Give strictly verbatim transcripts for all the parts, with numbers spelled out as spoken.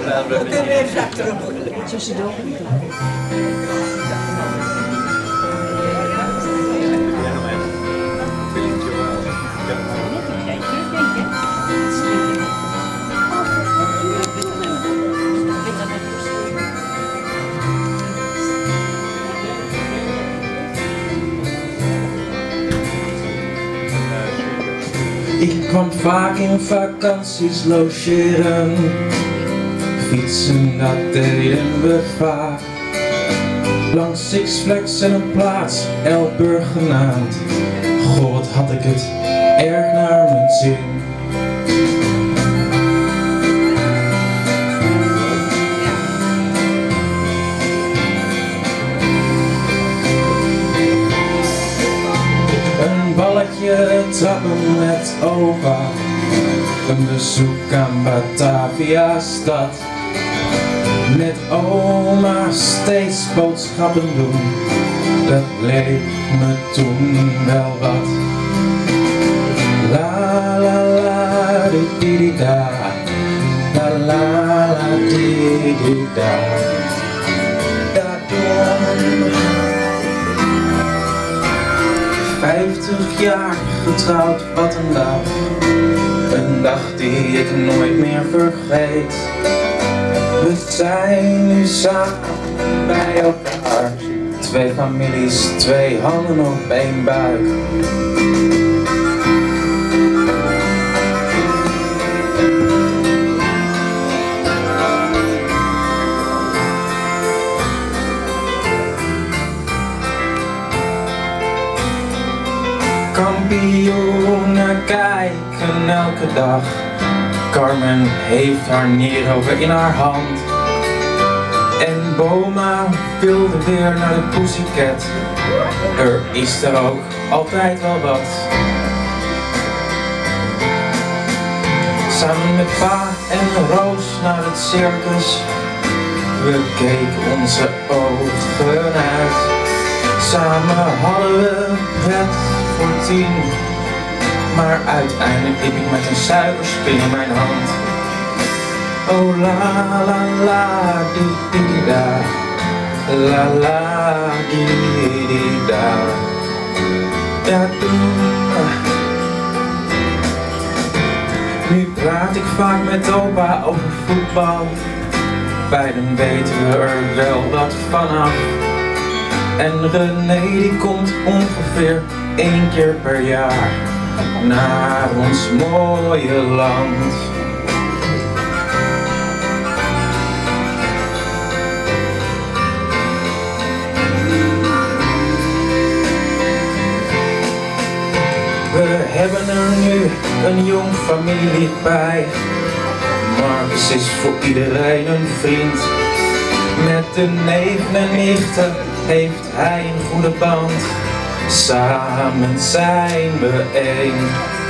Tussendoor. Ik kwam vaak in vakanties logeren, fietsen dat deden we vaak. Langs Six Flags en een plaats, Elburg genaamd. Goh, wat had ik het erg naar mijn zin. Een balletje trappen met opa, een bezoek aan Batavia stad. Met oma steeds boodschappen doen, dat leek me toen wel wat. La la la di di di da, la la la di di da, da da. Vijftig jaar getrouwd, wat een dag. Een dag die ik nooit meer vergeet. We zijn nu samen bij elkaar. Twee families, twee handen op één buik. Kampioenen kijken elke dag. Carmen heeft haar nierhoven in haar hand. En Boma wilde weer naar de Pussycat. Er is er ook altijd wel wat. Samen met pa en Roos naar het circus. We keken onze ogen uit. Samen hadden we pret voor tien. Maar uiteindelijk liep ik met een suikerspin in mijn hand. Oh la la la di di di da, la la di di da, da doe. Nu praat ik vaak met opa over voetbal. Beiden weten we er wel wat vanaf. En René die komt ongeveer één keer per jaar naar ons mooie land. We hebben er nu een jong familielid bij. Marcus is voor iedereen een vriend. Met de neven en nichten heeft hij een goede band. Samen zijn we één.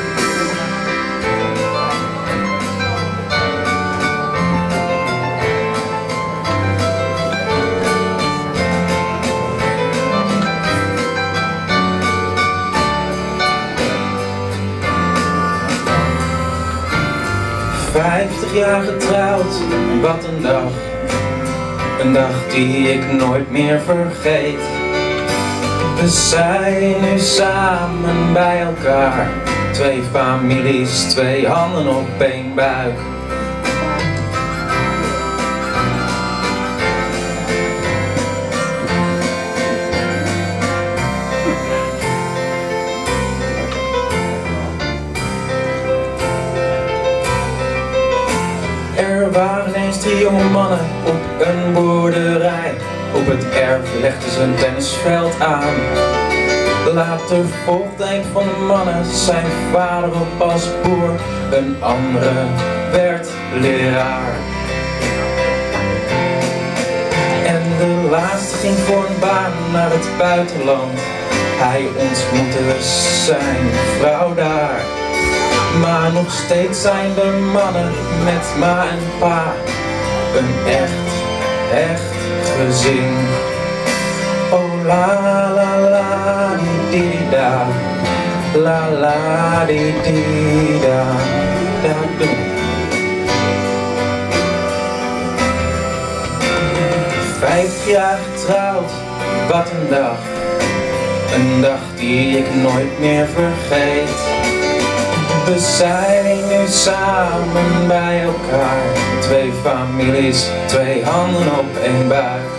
Vijftig jaar getrouwd, wat een dag. Een dag die ik nooit meer vergeet. We zijn nu samen bij elkaar. Twee families, twee handen op één buik. Er waren eens drie jonge mannen op een boerderij. Op het erf legden ze een tennisveld aan. Later volgde een van de mannen zijn vader op als boer. Een andere werd leraar. En de laatste ging voor een baan naar het buitenland. Hij ontmoette zijn vrouw daar. Maar nog steeds zijn de mannen met ma en pa een echt, echt gezin. Oh la la la di di da, la la di di da, da doe. Vijf jaar getrouwd, wat een dag. Een dag die ik nooit meer vergeet. We zijn nu samen bij elkaar. Twee families, twee handen op één buik.